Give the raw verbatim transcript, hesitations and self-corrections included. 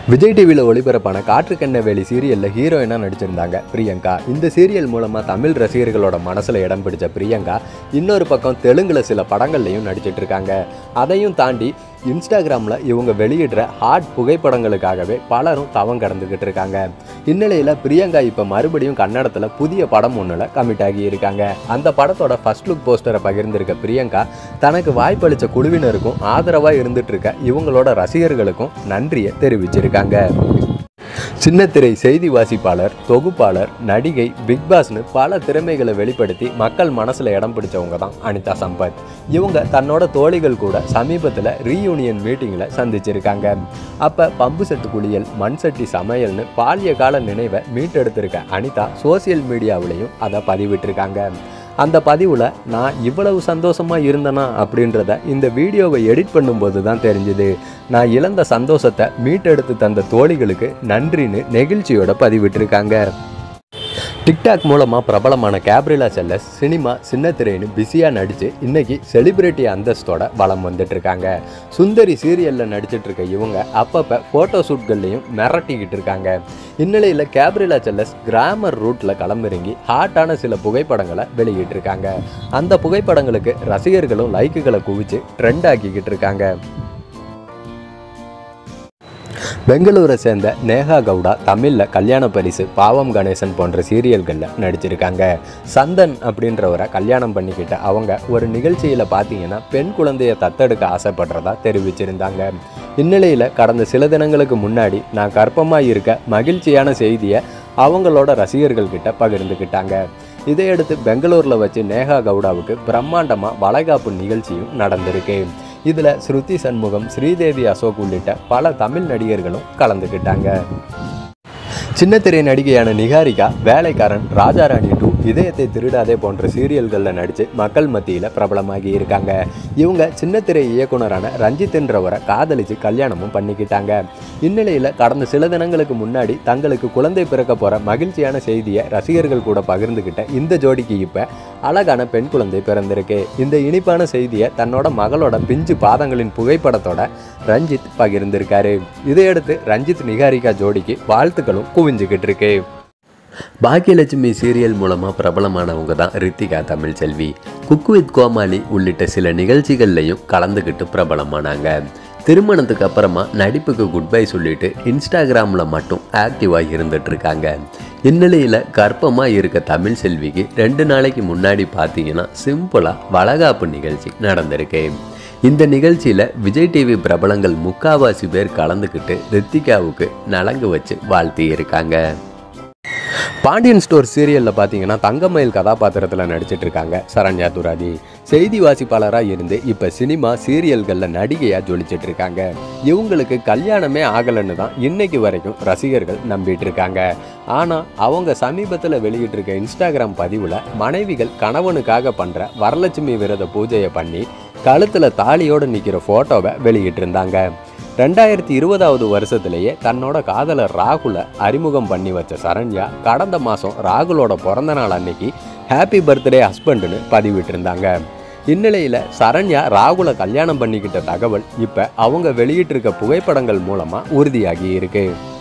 விஜய் டிவியில் ஒளிபரப்பான காற்றுக்கெண்ணெய் வேலி சீரியலில் ஹீரோயினாக நடிச்சிருந்தாங்க பிரியங்கா. இந்த சீரியல் மூலமாக தமிழ் ரசிகர்களோட மனசில் இடம் பிடிச்ச பிரியங்கா இன்னொரு பக்கம் தெலுங்கில் சில படங்கள்லையும் நடிச்சிட்டு இருக்காங்க. அதையும் தாண்டி இன்ஸ்டாகிராமில் இவங்க வெளியிடுற ஹாட் புகைப்படங்களுக்காகவே பலரும் தவம் கடந்துக்கிட்டு இருக்காங்க. இந்நிலையில் பிரியங்கா இப்போ மறுபடியும் கன்னடத்தில் புதிய படம் ஒன்றில் கமிட் ஆகி இருக்காங்க. அந்த படத்தோட ஃபர்ஸ்ட் லுக் போஸ்டரை பகிர்ந்திருக்க பிரியங்கா தனக்கு வாய்ப்பளித்த குழுவினருக்கும் ஆதரவாக இருந்துட்டு இருக்க இவங்களோட ரசிகர்களுக்கும் நன்றியை தெரிவிச்சிருக்காங்க. சின்னத்திரை செய்தி வாசிப்பாளர், தொகுப்பாளர், நடிகை, பிக்பாஸ்னு பல திறமைகளை வெளிப்படுத்தி மக்கள் மனசில் இடம் பிடிச்சவங்க தான் அனிதா சம்பத். இவங்க தன்னோட தோழிகள் கூட சமீபத்தில் ரீயூனியன் மீட்டிங்கில் சந்திச்சிருக்காங்க. அப்போ பம்பு செட்டு குளியல், மண் சட்டி சமையல்னு பாலிய கால நினைவை மீட்டெடுத்திருக்க அனிதா சோசியல் மீடியாவிலையும் அதை பதிவிட்டிருக்காங்க. அந்த பதிவில் நான் இவ்வளவு சந்தோஷமாக இருந்தேனா அப்படின்றத இந்த வீடியோவை எடிட் பண்ணும்போது தான் தெரிஞ்சுது. நான் இழந்த சந்தோஷத்தை மீட்டெடுத்து தந்த தோழிகளுக்கு நன்றின்னு நெகிழ்ச்சியோட பதிவிட்டிருக்காங்க. டிக்டாக் மூலமாக பிரபலமான கேப்ரிலா செல்லஸ் சினிமா சின்னத்திரைன்னு பிஸியாக நடித்து இன்றைக்கி செலிப்ரிட்டி அந்தஸ்தோட வலம் வந்துட்டுருக்காங்க. சுந்தரி சீரியலில் நடிச்சிட்டு இருக்க இவங்க அப்பப்போ ஃபோட்டோ ஷூட்கள்லையும் மிரட்டிக்கிட்டு இருக்காங்க. இந்நிலையில் கேப்ரிலா செல்லஸ் கிராமர் ரூட்டில் களமிறங்கி ஹாட்டான சில புகைப்படங்களை வெளியிட்டிருக்காங்க. அந்த புகைப்படங்களுக்கு ரசிகர்களும் லைக்குகளை குவிச்சு ட்ரெண்ட் ஆக்கிக்கிட்டு இருக்காங்க. பெங்களூரை சேர்ந்த நேஹா கவுடா தமிழில் கல்யாண பரிசு, பாவம் கணேசன் போன்ற சீரியல்களில் நடிச்சிருக்காங்க. சந்தன் அப்படின்றவரை கல்யாணம் பண்ணிக்கிட்ட அவங்க ஒரு நிகழ்ச்சியில் பார்த்தீங்கன்னா பெண் குழந்தையை தத்தெடுக்க ஆசைப்படுறதா தெரிவிச்சிருந்தாங்க. இந்நிலையில் கடந்த சில தினங்களுக்கு முன்னாடி நான் கர்ப்பமாக இருக்க மகிழ்ச்சியான செய்தியை அவங்களோட ரசிகர்கள் கிட்ட பகிர்ந்துக்கிட்டாங்க. இதையடுத்து பெங்களூரில் வச்சு நேஹா கவுடாவுக்கு பிரம்மாண்டமாக வளைகாப்பு நிகழ்ச்சியும் நடந்திருக்கு. இதில் ஸ்ருதி சண்முகம், ஸ்ரீதேவி அசோக் உள்ளிட்ட பல தமிழ் நடிகர்களும் கலந்துக்கிட்டாங்க. சின்னத்திரை நடிகையான நிகாரிகா வேலைக்காரன், ராஜாராணி டூ, இதயத்தை திருடாதே போன்ற சீரியல்களில் நடித்து மக்கள் மத்தியில் பிரபலமாகி இருக்காங்க. இவங்க சின்னத்திரை இயக்குனரான ரஞ்சித் என்றவரை காதலித்து கல்யாணமும் பண்ணிக்கிட்டாங்க. இந்நிலையில் கடந்த சில தினங்களுக்கு முன்னாடி தங்களுக்கு குழந்தை பிறக்க போகிற மகிழ்ச்சியான செய்தியை ரசிகர்கள் கூட பகிர்ந்துக்கிட்ட இந்த ஜோடிக்கு இப்போ அழகான பெண் குழந்தை பிறந்திருக்கு. இந்த இனிப்பான செய்தியை தன்னோட மகளோட பிஞ்சு பாதங்களின் புகைப்படத்தோட ரஞ்சித் பகிர்ந்திருக்காரு. இதையடுத்து ரஞ்சித் நிகாரிகா ஜோடிக்கு வாழ்த்துக்களும் குவிஞ்சுக்கிட்டு இருக்கு. பாக்கியலட்சுமி சீரியல் மூலமாக பிரபலமானவங்க தான் ரித்திகா தமிழ்செல்வி. குக் வித் கோமாளி உள்ளிட்ட சில நிகழ்ச்சிகள்லையும் கலந்துக்கிட்டு பிரபலமானாங்க. திருமணத்துக்கு அப்புறமா நடிப்புக்கு குட் பை சொல்லிட்டு இன்ஸ்டாகிராமில் மட்டும் ஆக்டிவாக இருந்துட்டு இருக்காங்க. இந்நிலையில் கர்ப்பமாக இருக்க தமிழ்செல்விக்கு ரெண்டு நாளைக்கு முன்னாடி பார்த்தீங்கன்னா சிம்பிளாக வளகாப்பு நிகழ்ச்சி நடந்திருக்கு. இந்த நிகழ்ச்சியில் விஜய் டிவி பிரபலங்கள் முக்காவாசி பேர் கலந்துக்கிட்டு ரித்திகாவுக்கு நலங்கு வச்சு வாழ்த்தி இருக்காங்க. பாண்டியன் ஸ்டோர் சீரியலில் பார்த்தீங்கன்னா தங்கமயில் கதாபாத்திரத்தில் நடிச்சிட்டு இருக்காங்க சரண்யா துராதி. செய்தி வாசிப்பாளராக இருந்து இப்போ சினிமா சீரியல்களில் நடிகையாக ஜொலிச்சிட்டு இருக்காங்க. இவங்களுக்கு கல்யாணமே ஆகலைன்னு தான் இன்னைக்கு வரைக்கும் ரசிகர்கள் நம்பிட்டு இருக்காங்க. ஆனால் அவங்க சமீபத்தில் வெளியிட்டிருக்க இன்ஸ்டாகிராம் பதிவில் மனைவிகள் கணவனுக்காக பண்ணுற வரலட்சுமி விரத பூஜையை பண்ணி கழுத்தில் தாலியோடு நிற்கிற ஃபோட்டோவை வெளியிட்டிருந்தாங்க. ரெண்டாயிரத்தி இருபதாவது வருஷத்துலேயே தன்னோட காதலர் ராகுலை அறிமுகம் பண்ணி வச்ச சரண்யா கடந்த மாதம் ராகுலோட பிறந்த நாள் அன்னைக்கு ஹாப்பி பர்த்டே ஹஸ்பண்டுன்னு பதிவிட்டிருந்தாங்க. இந்நிலையில் சரண்யா ராகுலை கல்யாணம் பண்ணிக்கிட்ட தகவல் இப்போ அவங்க வெளியிட்டிருக்க புகைப்படங்கள் மூலமாக உறுதியாகி இருக்கு.